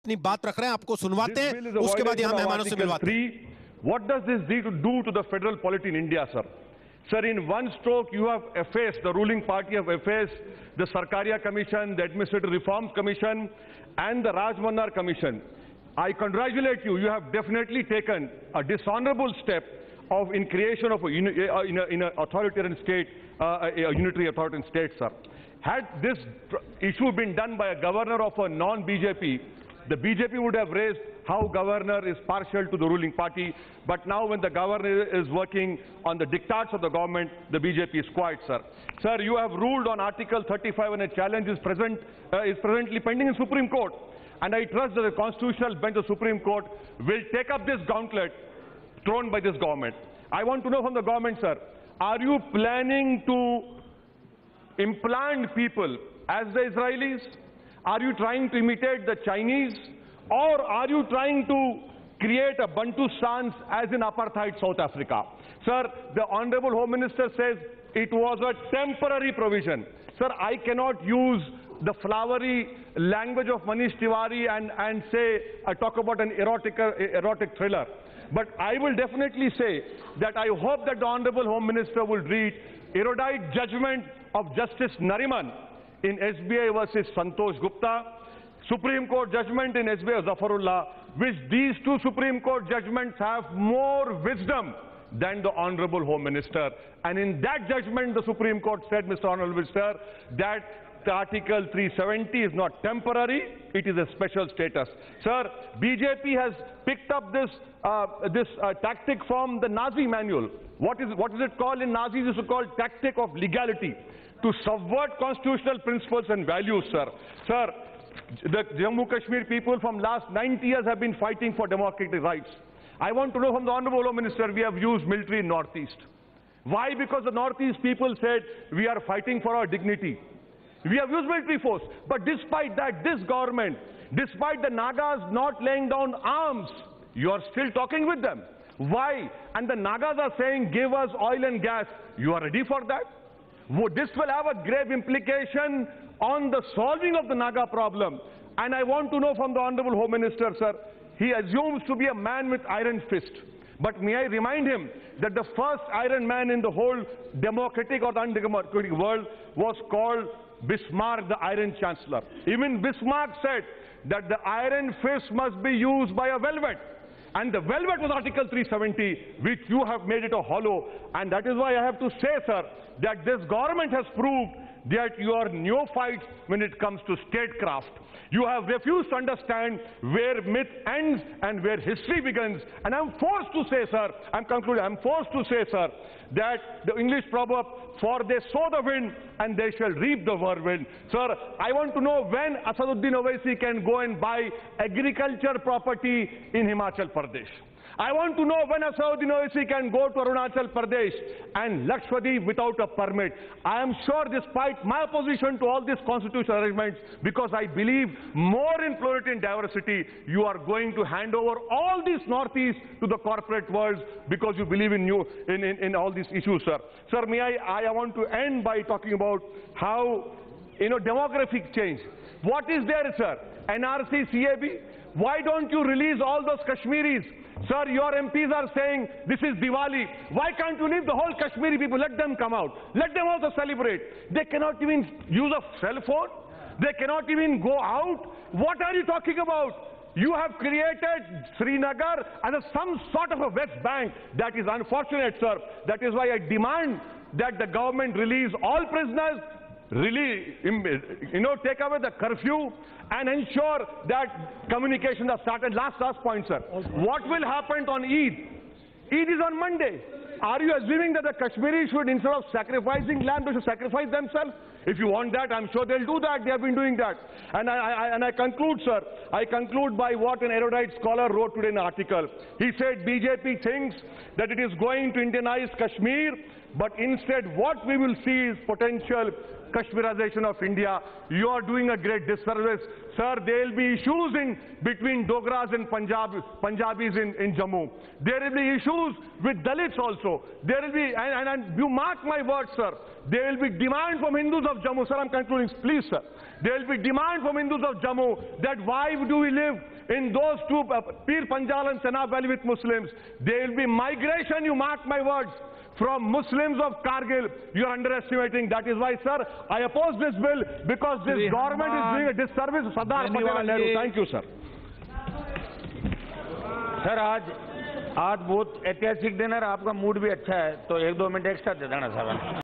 अपनी बात रख रहे हैं, आपको सुनवाते हैं, उसके बाद यहाँ मेहमानों से मिलवाते हैं। What does this do to the federal polity in India, sir? Sir, in one stroke, you have effaced, the ruling party have effaced the Sarkaria Commission, the Administrative Reforms Commission, and the Raj Manar Commission. I congratulate you. You have definitely taken a dishonorable step in creation of in an authoritarian state, a unitary authoritarian state, sir. Had this issue been done by a governor of a non-BJP, the BJP would have raised how governor is partial to the ruling party, but now when the governor is working on the diktats of the government, the BJP is quiet, sir. Sir, you have ruled on Article 35 and a challenge is presently pending in Supreme Court. And I trust that the constitutional bench of the Supreme Court will take up this gauntlet thrown by this government. I want to know from the government, sir, are you planning to implant people as the Israelis? Are you trying to imitate the Chinese? Or are you trying to create a Bantu stance as in apartheid South Africa? Sir, the Honorable Home Minister says it was a temporary provision. Sir, I cannot use the flowery language of Manish Tiwari and say, talk about an erotic thriller. But I will definitely say that I hope that the Honorable Home Minister will read erudite judgment of Justice Nariman in SBI versus Santosh Gupta, Supreme Court judgment in SBI Zafarullah, which these two Supreme Court judgments have more wisdom than the Honorable Home Minister. And in that judgment, the Supreme Court said, Mr. Honorable Minister, that the Article 370 is not temporary, it is a special status. Sir, BJP has picked up this tactic from the Nazi manual. What is it called in Nazis? It is called tactic of legality, to subvert constitutional principles and values, sir. Sir, the Jammu Kashmir people from last 90 years have been fighting for democratic rights. I want to know from the Honorable Home Minister, we have used military in Northeast. Why? Because the Northeast people said, we are fighting for our dignity. We have used military force. But despite that, this government, despite the Nagas not laying down arms, you are still talking with them. Why? And the Nagas are saying, give us oil and gas. You are ready for that? This will have a grave implication on the solving of the Naga problem. And I want to know from the Honorable Home Minister, sir, he assumes to be a man with iron fist. But may I remind him that the first iron man in the whole democratic or the undemocratic world was called Bismarck, the Iron Chancellor. Even Bismarck said that the iron fist must be used by a velvet. And the velvet was Article 370, which you have made it a hollow. And that is why I have to say, sir, that this government has proved that you are neophytes when it comes to statecraft. You have refused to understand where myth ends and where history begins. And I'm forced to say, sir, I'm concluding, I'm forced to say, sir, that the English proverb, for they sow the wind and they shall reap the whirlwind. Sir, I want to know when Asaduddin Owaisi can go and buy agriculture property in Himachal Pradesh. I want to know when Asaduddin Owaisi can go to Arunachal Pradesh and Lakshadweep without a permit. I am sure, despite my opposition to all these constitutional arrangements, because I believe more in plurality and diversity, you are going to hand over all these Northeast to the corporate world because you believe in all these issues, sir. Sir, I want to end by talking about how, demographic change. What is there, sir? NRC, CAB? Why don't you release all those Kashmiris? Sir, your MPs are saying this is Diwali. Why can't you leave the whole Kashmiri people? Let them come out. Let them also celebrate. They cannot even use a cell phone. They cannot even go out. What are you talking about? You have created Srinagar as some sort of a West Bank. That is unfortunate, sir. That is why I demand that the government release all prisoners, take away the curfew and ensure that communications are started. Last point, sir. What will happen on Eid? Eid is on Monday. Are you assuming that the Kashmiris should, instead of sacrificing lamb, they should sacrifice themselves? If you want that, I'm sure they'll do that. They have been doing that. And I conclude, sir. I conclude by what an erudite scholar wrote today in an article. He said BJP thinks that it is going to Indianize Kashmir, but instead what we will see is potential Kashmirization of India. You are doing a great disservice. Sir, there will be issues between Dogras and Punjabis in Jammu. There will be issues with Dalits also. There will be, and you mark my words, sir, there will be demand from Hindus of Jammu. Sir, I'm concluding, please, sir. There will be demand from Hindus of Jammu that why do we live in those two, Pir Panjal and Chenab Valley with Muslims. There will be migration, you mark my words, from Muslims of Kargil. You are underestimating. That is why, sir, I oppose this bill because this government is doing a disservice to Sardar Patel and Nehru. Thank you, sir. Sir आज बहुत ऐतिहासिक दिन है, आपका mood भी अच्छा है, तो 1-2 मिनट एक्स्ट्रा दे देना सर।